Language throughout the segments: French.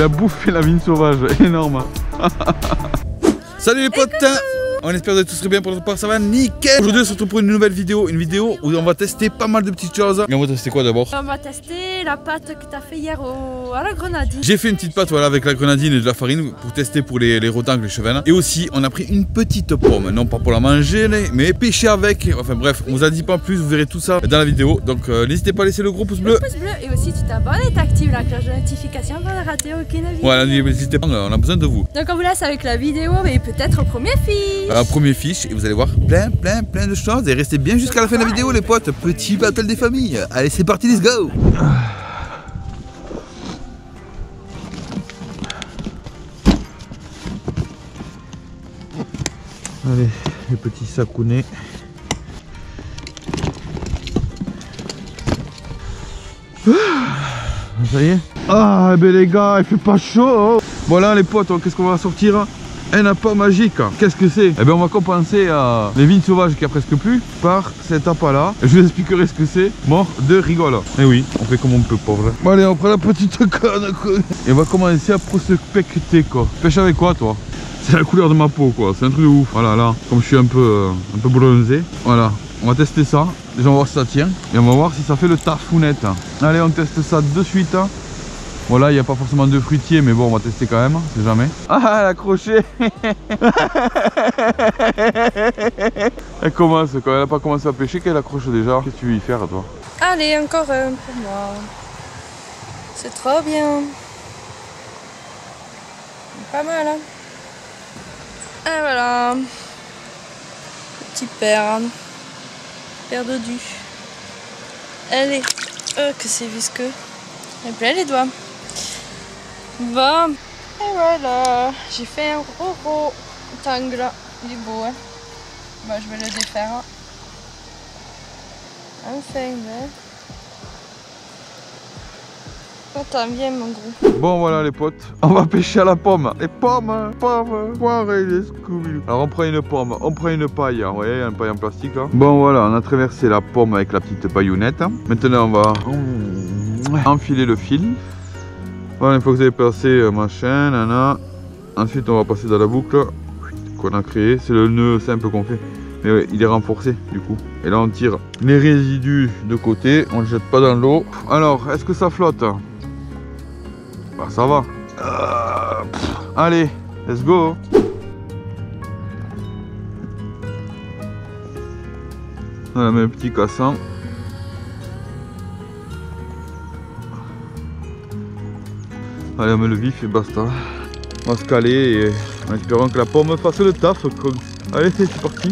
a bouffé la vigne sauvage, énorme. Salut les potes, on espère que vous tous très bien pour notre part, ça va nickel. Aujourd'hui on se retrouve pour une nouvelle vidéo, où on va tester pas mal de petites choses. Et on va tester quoi d'abord? On va tester la pâte que tu as fait hier à la grenadine. J'ai fait une petite pâte voilà, avec la grenadine et de la farine pour tester pour les rotins, les chevennes. Et aussi on a pris une petite pomme, non pas pour la manger mais pêcher avec. Enfin bref, on vous a dit pas plus, vous verrez tout ça dans la vidéo. Donc n'hésitez pas à laisser le gros pouce bleu. Et aussi tu t'abonnes et t'actives la cloche de notification pour ne rater aucune vidéo. Voilà, n'hésitez pas, on a besoin de vous. Donc on vous laisse avec la vidéo et peut-être au premier fiche. Un premier fiche et vous allez voir plein de choses. Et restez bien jusqu'à la fin de la vidéo les potes. Petit battle des familles. Allez c'est parti, let's go. Allez, les petits sacounets. Ça y est. Ah, ben les gars, il fait pas chaud. Voilà les potes, qu'est-ce qu'on va sortir? Un appât magique. Qu'est-ce que c'est? Eh bien, on va compenser les vignes sauvages qu'il n'y a presque plus par cet appât là. Je vous expliquerai ce que c'est. Mort de rigole. Et oui, on fait comme on peut, pauvre. Bon, allez, on prend la petite canne quoi. Et on va commencer à prospecter quoi. Pêche avec quoi toi? C'est la couleur de ma peau quoi, c'est un truc de ouf. Voilà, là, comme je suis un peu bronzé. Voilà, on va tester ça. Déjà, on va voir si ça tient. Et on va voir si ça fait le taf ou net. Allez, on teste ça de suite. Voilà, il n'y a pas forcément de fruitier, mais bon, on va tester quand même, c'est jamais. Ah, elle a accroché. Elle commence, quand elle n'a pas commencé à pêcher, qu'elle accroche déjà. Qu'est-ce que tu veux y faire, toi? Allez, encore un pour moi. C'est trop bien. Pas mal, hein? Et voilà. Petit père. Père dodu. Allez. Que c'est visqueux. Et plein les doigts. Bon. Et voilà. J'ai fait un gros rectangle. Il est beau, hein? Bon, je vais le défaire. Enfin, mais... Attends, viens mon gros. Bon voilà les potes, on va pêcher à la pomme. Les pommes, poire et les Scooby. Alors on prend une pomme, on prend une paille. Vous voyez, une paille en plastique là. Bon voilà, on a traversé la pomme avec la petite paillounette. Maintenant on va enfiler le fil. Voilà, une fois que vous avez passé machin, nana. Ensuite on va passer dans la boucle qu'on a créée. C'est le nœud simple qu'on fait. Mais ouais, il est renforcé du coup. Et là on tire les résidus de côté, on ne jette pas dans l'eau. Alors, est-ce que ça flotte? Bah ça va. Allez, let's go. On met un petit cassant. Allez, on met le vif et basta. On va se caler et en espérant que la pomme fasse le taf. Allez, c'est parti.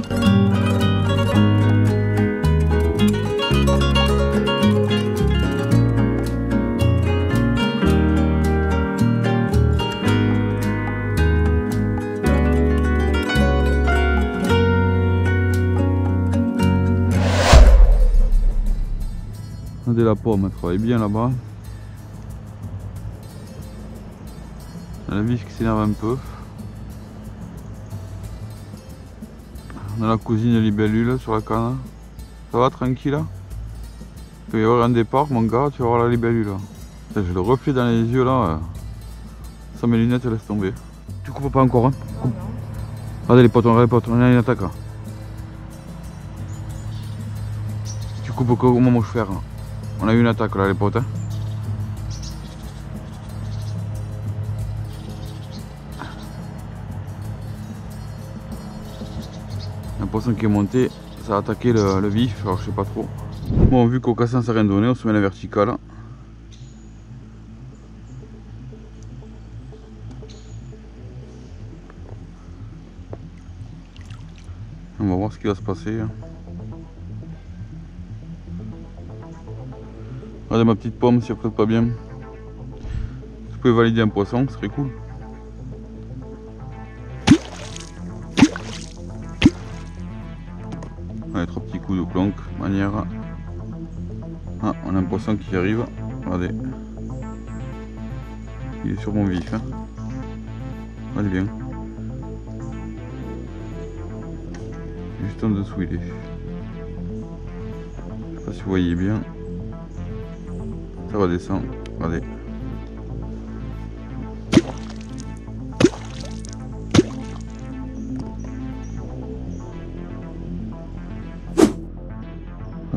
Regardez la pomme, elle travaille bien là-bas. La vis qui s'énerve un peu. On a la cousine libellule sur la canne. Ça va tranquille là? Il va y avoir un départ mon gars, tu vas voir la libellule. J'ai le reflet dans les yeux là. Ça mes lunettes laisse tomber. Tu coupes pas encore hein? Regardez les potes, on a une attaque là. Tu coupes au moment où je fais. On a eu une attaque là les potes hein. Un poisson qui est monté, ça a attaqué le vif, alors je sais pas trop. Bon, vu qu'au cassin ça n'a rien donné, on se met à la verticale. On va voir ce qui va se passer. Regardez ma petite pomme si elle flotte pas bien. Si vous pouvez valider un poisson, ce serait cool. Allez, 3 petits coups de clonk, manière. Ah, on a un poisson qui arrive. Regardez. Il est sur mon vif. Hein. Allez bien. Juste en dessous il est. Je sais pas si vous voyez bien. Ça redescend. Regardez.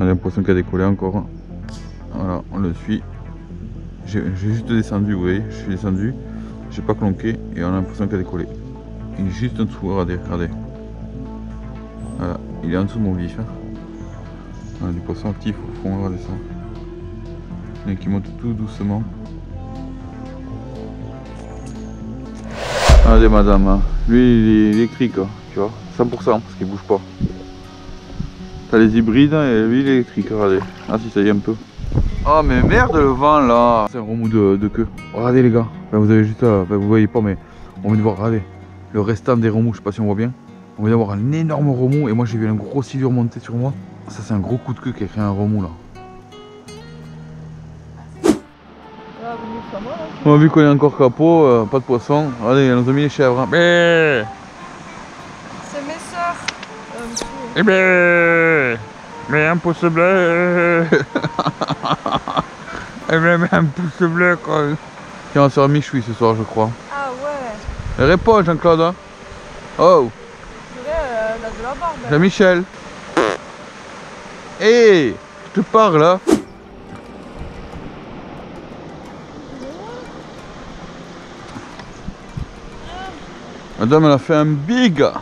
On a l'impression qu'il a décollé encore. Voilà, on le suit. J'ai juste descendu, vous voyez, je suis descendu. J'ai pas clonqué et on a l'impression qu'il a décollé. Il est juste en dessous, regardez, regardez. Voilà, il est en dessous de mon vif. Hein. Voilà, du poisson actif au fond, regardez ça. Et qui monte tout doucement. Regardez madame, hein. Lui il est électrique, hein, tu vois, 100% parce qu'il bouge pas. T'as les hybrides et lui il est électrique, regardez. Ah si ça y est un peu. Oh mais merde le vent là. C'est un remous de queue. Regardez les gars, enfin, vous avez juste là, enfin, vous voyez pas mais on vient de voir, regardez. Le restant des remous, je sais pas si on voit bien. On vient d'avoir un énorme remous et moi j'ai vu un gros silure monter sur moi. Ça c'est un gros coup de queue qui a créé un remous là. On a vu qu'on est encore capot, pas de poisson. Regardez, on nous a mis les chèvres. Hein. C'est mes soeurs. Mais un pouce bleu. Un pouce bleu quoi. Tiens, on sera Michoui ce soir je crois. Ah ouais. Réponds Jean-Claude. Hein. Oh. C'est vrai, elle a de la barbe. Jean-Michel. Hé, hey, je te parle là. Madame elle a fait un big. Énorme.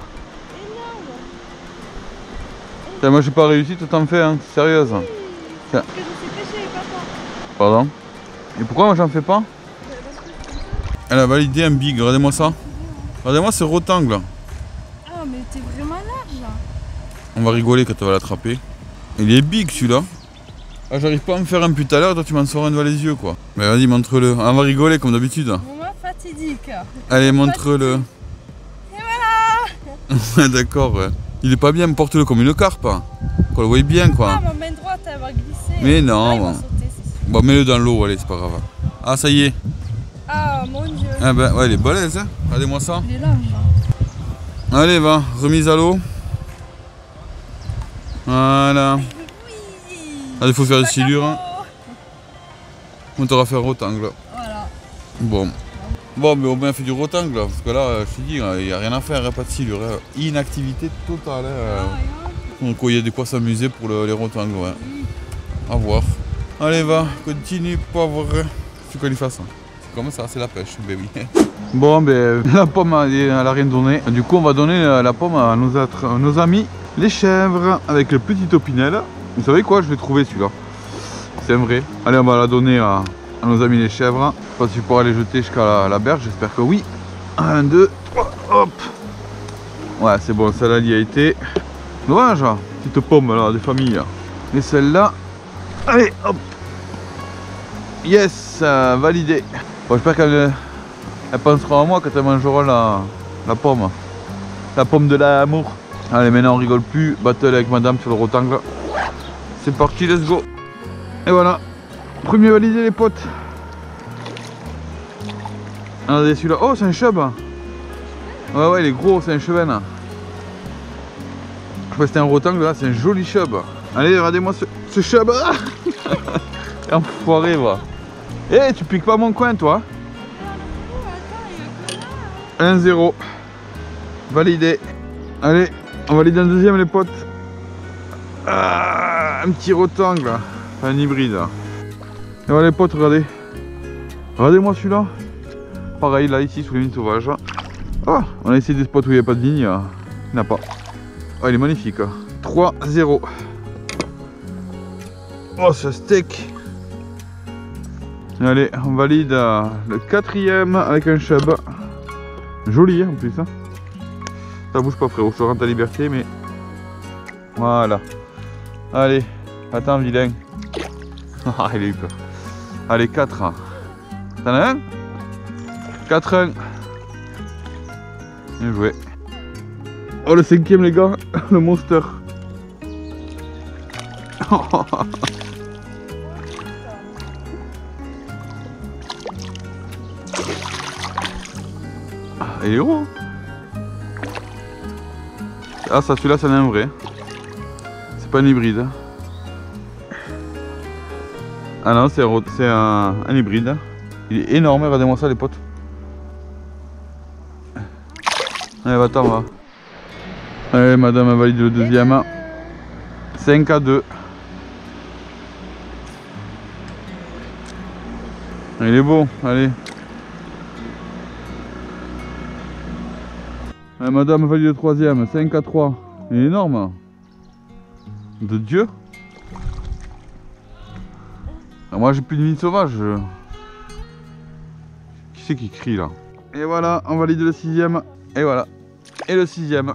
Moi j'ai pas réussi, toi t'en fais, hein, t'es sérieuse. Oui, parce que je sais pêcher, papa. Pardon. Et pourquoi moi j'en fais pas? Elle a validé un big, regardez-moi ça. Regardez-moi ce rectangle. Ah mais t'es vraiment large. On va rigoler quand tu vas l'attraper. Il est big celui-là. Ah j'arrive pas à me faire un put à l'heure, toi tu m'en sors un devant les yeux quoi. Mais vas-y montre-le, on va rigoler comme d'habitude. Moment fatidique. Allez montre-le. Et voilà. D'accord, ouais. Il est pas bien, porte-le comme une carpe. Qu'on le voit bien quoi. Ah ma main droite elle va glisser. Mais non, ah, il va bon. sauter, c'est sûr. Bon mets-le dans l'eau, allez c'est pas grave. Ah ça y est. Ah mon dieu. Ah ben ouais il est balèze hein. Regardez-moi ça. Il est large. Allez va, remise à l'eau. Voilà. Oui. Ah, il faut faire des Pas silures. Hein. capot. On t'aura fait un rectangle. Voilà. Bon. Bon, mais au moins on fait du rectangle. Parce que là, je te dis, il n'y a rien à faire, pas de silure. Hein. Inactivité totale. Hein. Donc il y a de quoi s'amuser pour les rectangles. Ouais. À voir. Allez, va, continue, pauvre. Tu connais ça. C'est comme ça, c'est la pêche, ben oui. Bon, ben la pomme, elle a rien donné. Du coup, on va donner la pomme à nos amis, les chèvres, avec le petit opinel. Vous savez quoi, je l'ai trouvé celui-là. C'est un vrai. Allez, on va la donner à nos amis les chèvres. Je sais pas si tu pourras les jeter jusqu'à la berge, j'espère que oui. 1, 2, 3, hop. Ouais, c'est bon, celle-là y a été. Dommage, petite pomme là, des familles. Et celle-là, allez, hop. Yes, validé. Bon, j'espère qu'elle pensera à moi quand elle mangera la pomme. La pomme de l'amour. Allez, maintenant on rigole plus. Battle avec madame sur le rectangle. C'est parti, let's go. Et voilà. Premier validé les potes. Regardez celui-là. Oh, c'est un chub. Ouais, ouais, il est gros, c'est un chevenne. Je crois que c'était un rectangle là, c'est un joli chub. Allez, regardez-moi ce chub. Enfoiré, va. Eh, hey, tu piques pas mon coin, toi. 1-0. Validé. Allez, on valide un deuxième, les potes. Ah, un petit rectangle. Un hybride. Et voilà, les potes, regardez. Regardez-moi celui-là. Pareil, là, ici, sous les mines sauvages. Ah, on a essayé des spots où il n'y a pas de ligne. Il n'y en a pas. Oh, il est magnifique. 3-0. Oh, ce steak. Allez, on valide le quatrième avec un chub. Joli, hein, en plus. Hein. Ça bouge pas, frérot. Je te rends ta liberté, mais... Voilà. Allez, attends, vilain. Ah, il a eu peur. Allez, 4. T'en as un? 4-1. Bien joué. Oh, le cinquième, les gars. Le monster. Il est gros. Ah, ça, celui-là, c'est un vrai. C'est pas un hybride. Ah non, c'est un hybride. Il est énorme, regardez-moi ça, les potes. Allez, va-t'en, va. Allez, madame, elle valide le deuxième. 5-2. Il est beau, allez. Madame valide le troisième, 5 à 3. Il est énorme. De Dieu. Moi j'ai plus de vigne sauvage. Qui c'est qui crie là? Et voilà, on valide le sixième. Et voilà. Et le sixième.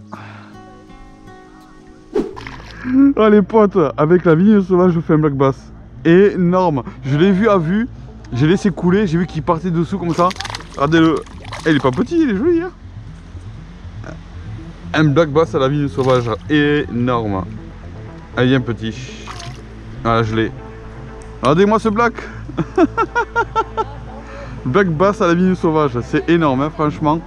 Oh les potes, avec la vigne sauvage je fais un black bass. Énorme. Je l'ai vu à vue. J'ai laissé couler, j'ai vu qu'il partait dessous comme ça. Regardez-le. Il est pas petit, il est joli hein. Un black bass à la vigne sauvage. Énorme. Il est un petit. Voilà, je l'ai. Regardez-moi ce black. Black bass à la vigne sauvage, c'est énorme hein, franchement.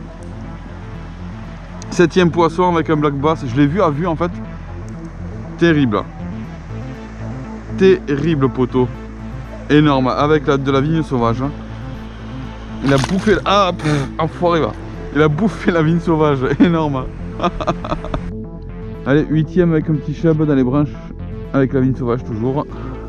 7e poisson avec un black bass, je l'ai vu à vue en fait. Terrible. Terrible poteau. Énorme, avec de la vigne sauvage. Hein. Il a bouffé... Ah, enfoiré va. Il a bouffé la vigne sauvage, énorme. Allez, 8e avec un petit chub dans les branches. Avec la vigne sauvage toujours.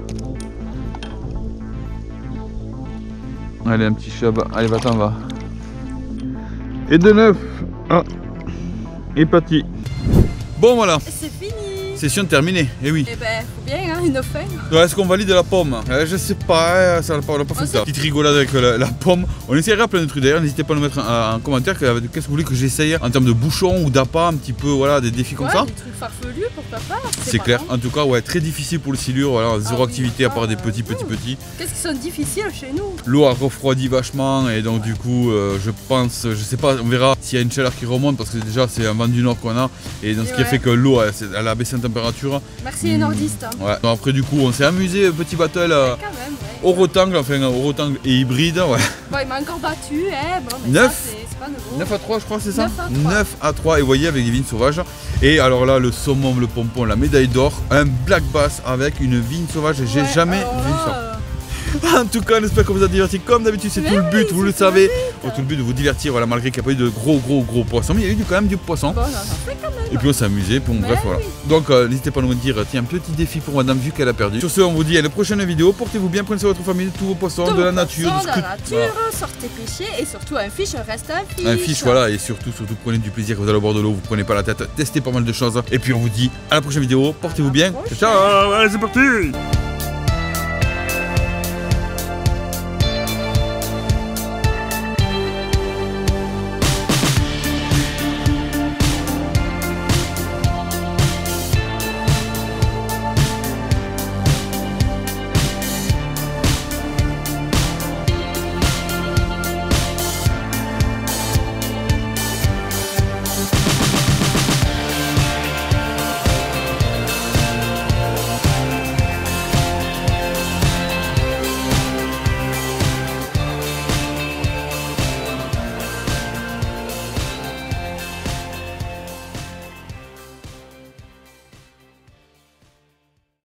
Allez, un petit chub. Allez, va-t'en, va. Et de 9. Ah. Et parti. Bon, voilà. C'est fini. Session terminée, et oui. Eh ben, faut bien, hein, une fin. Est-ce qu'on valide la pomme? Je sais pas, ça n'a pas fait ça. Petite rigolade avec la pomme. On essaiera plein de trucs d'ailleurs, n'hésitez pas à nous mettre en commentaire qu'est-ce que vous voulez que j'essaye en termes de bouchon ou d'appât, un petit peu, voilà, des défis comme ça. Des trucs farfelus, pourquoi pas. C'est clair, en tout cas, ouais, très difficile pour le silure, voilà, zéro activité à part des petits. Qu'est-ce qui sont difficiles chez nous? L'eau a refroidi vachement et donc du coup, je pense, je sais pas, on verra s'il y a une chaleur qui remonte parce que déjà c'est un vent du nord qu'on a et donc ce qui a fait que l'eau, elle a baissé en température. Merci les nordistes. Hein. Ouais. Donc après du coup on s'est amusé, petit battle au rotangle, enfin au rotangle et hybride. Ouais. Bon il m'a encore battu, hein. Bon, mais 9, c'est pas nouveau. 9 à 3 je crois c'est ça. 9 à 3 et vous voyez avec des vignes sauvages. Et alors là le saumon, le pompon, la médaille d'or, un black bass avec une vigne sauvage, j'ai jamais vu ça. En tout cas, on espère que vous a diverti comme d'habitude, c'est tout le but, vous le savez. Tout le but de vous divertir, voilà, malgré qu'il n'y a pas eu de gros poissons, mais il y a eu quand même du poisson. Bon, quand même. Et puis on s'est amusé, bon, bref voilà. Donc n'hésitez pas à nous dire, tiens, un petit défi pour madame vu qu'elle a perdu. Sur ce, on vous dit à la prochaine vidéo, portez-vous bien, prenez soin de votre famille, de tous vos poissons, de la nature. Voilà. Sortez pêcher et surtout un fiche reste un fiche. Un fiche, voilà, et surtout prenez du plaisir quand vous allez au bord de l'eau, vous prenez pas la tête, testez pas mal de choses. Et puis on vous dit à la prochaine vidéo, portez-vous bien. Ciao, allez c'est parti.